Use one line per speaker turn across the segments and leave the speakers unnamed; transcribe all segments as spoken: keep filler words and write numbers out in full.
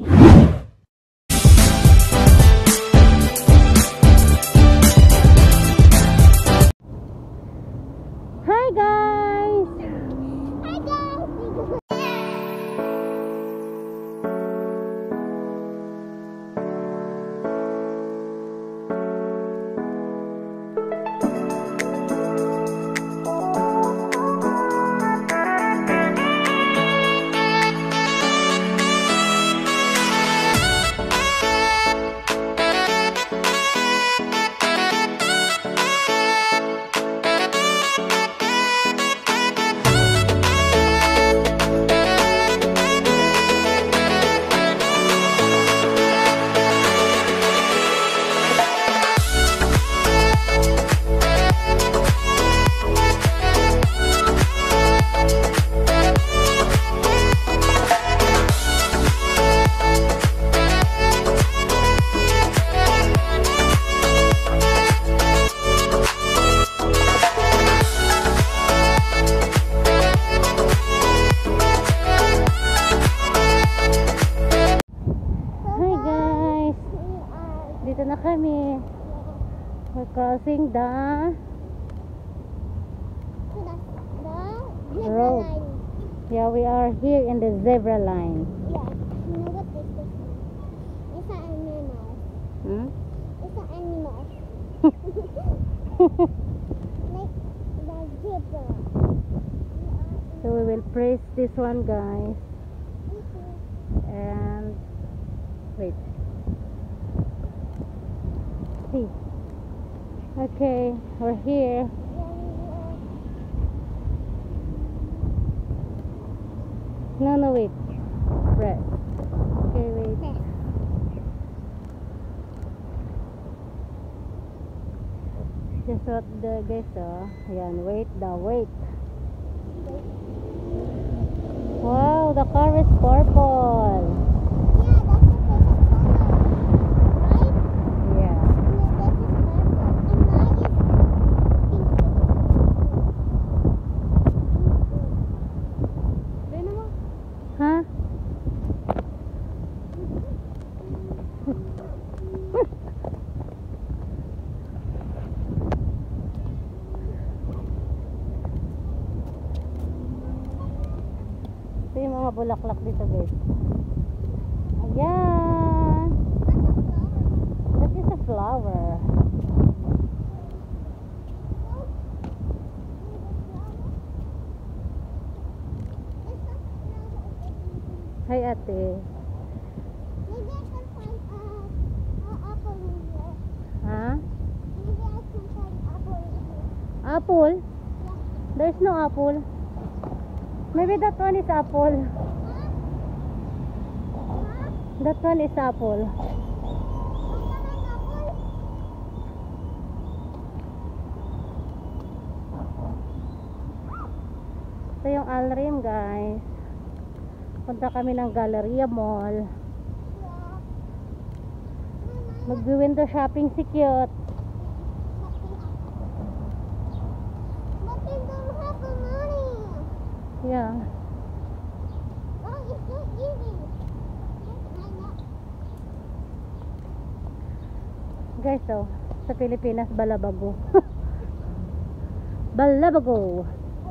Hi guys!
Hi guys!
Dito na kami. We're crossing the
The zebra
road.
line.
Yeah, we are here in the zebra line.
Yeah. You know what this is? It's an animal.
Hmm?
It's an animal. Like the zebra.
So we will press this one, guys. And wait. See. Okay, we're here. No, no, wait. Press. Okay, wait. Just what the guys saw. Ayan, wait, the wait. Wow, the car is purple.
Yeah, that's the purple. And mine is pink.
Huh? Ito yung mga bulaklak dito, guys. Ayan. That is a flower. Hi, ate.
Maybe I can find a, a apple in here.
Huh?
Maybe I can find apple in here.
Apple?
Yeah.
There's no apple. Maybe that one is apple. That one is apple. Ito yung Alrim, guys. Punta kami ng Galleria Mall. Mag-window shopping si Cute.
But they don't have the money.
Yeah.
Oh, it's so easy. I know.
Guys, oh, sa Pilipinas, balabago. Balabago.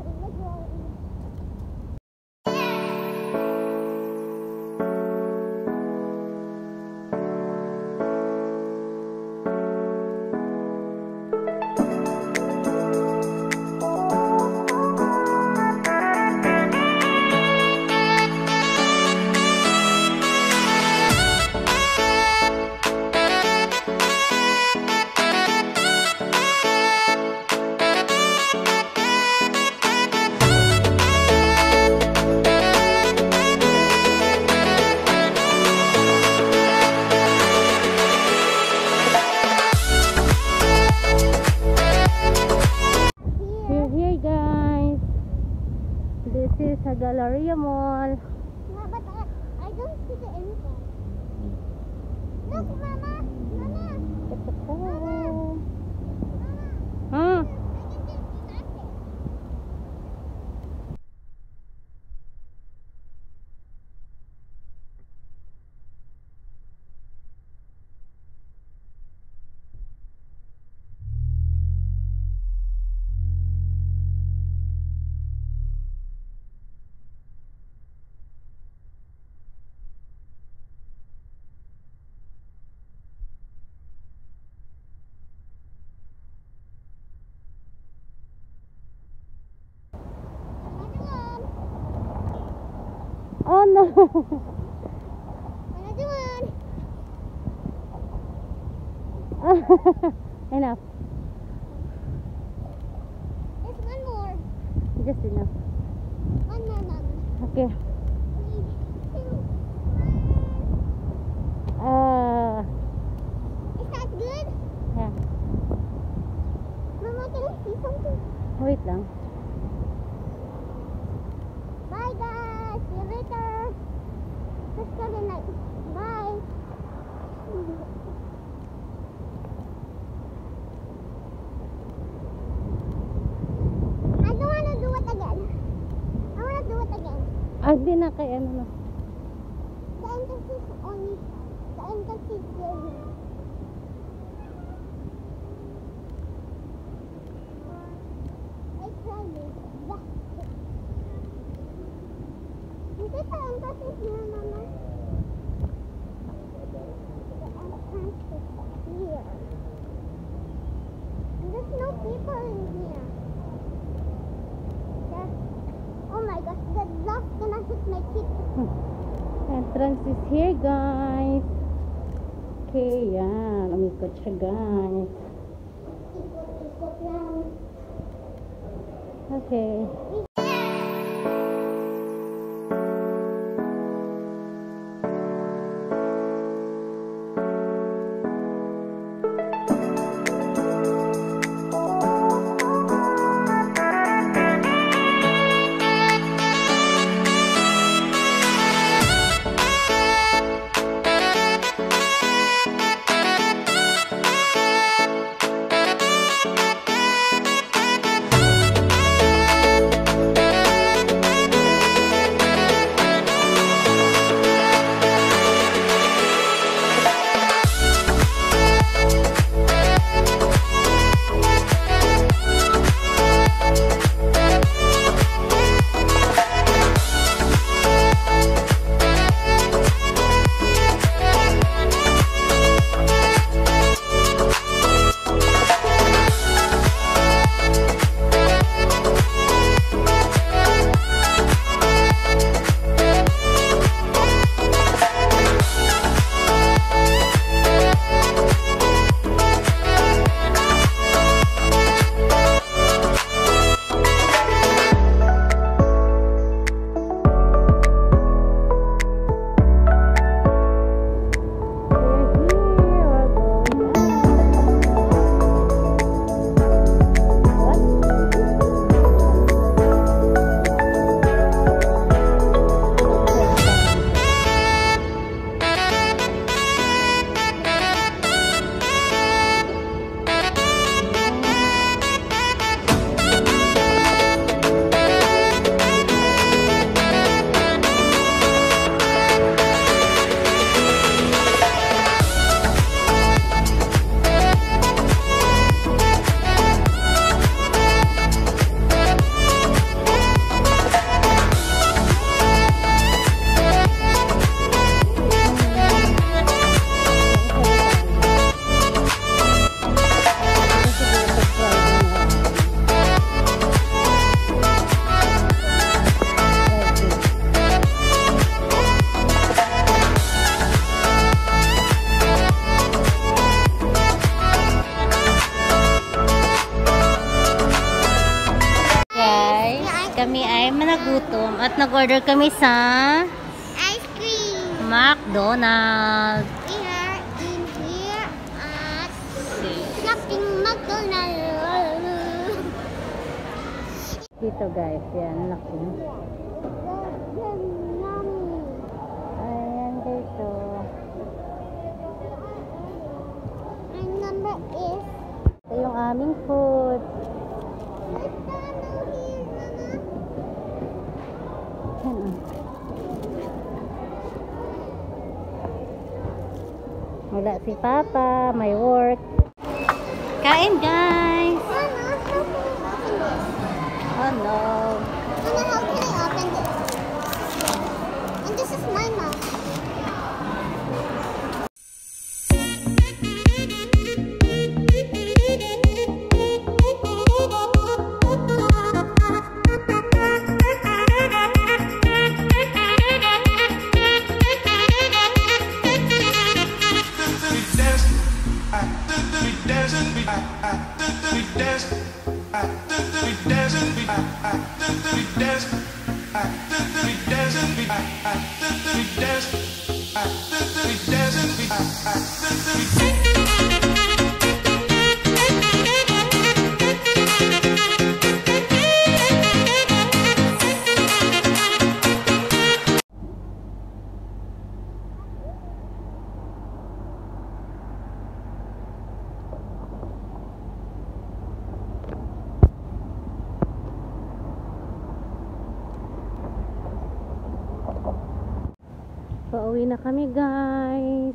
This is a Galleria Mall.
No, but I, I don't see the inside. Look, Mama! Mama!
Mama. Huh?
I can just start it. Another one.
Enough.
There's one more.
Just enough.
One more, Mama.
Okay.
Three, two, one.
Uh,
Is that good?
yeah.
Mama, can I see something?
Wait lang.
Bye, guys. See you later. Let's go tonight. Bye. I don't want to do it again. I want to do it again.
Ah, di na kay ano na.
The entrance is only. The entrance is there. I tried it. Yeah. Is it the entrance is here, Mama? The entrance is here. And there's no people in here. There's, oh my gosh, the dust gonna hit my teeth.
Entrance is here, guys. Okay, yan. Umikot siya, guys.
Ikot-ikot lang.
Okay. Kami ay managutom at nag-order kami sa
Ice cream.
McDonald's.
We are in here at shopping McDonald's.
Dito guys, yan, laki. Ayan dito.
My number is.
Ito yung aming food. Yan, oh. Wala si Papa, may work. Kain guys! Oh no!
Mama, how can I open this? And this is my mouth.
Pauwi na kami, guys.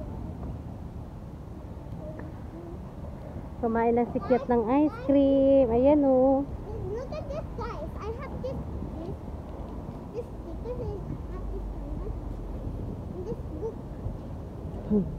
Kumain lang si Cute ng ice cream. Ayan, oh.
Look at this, guys. I have this, this, this sticker. I have this canvas. And this book.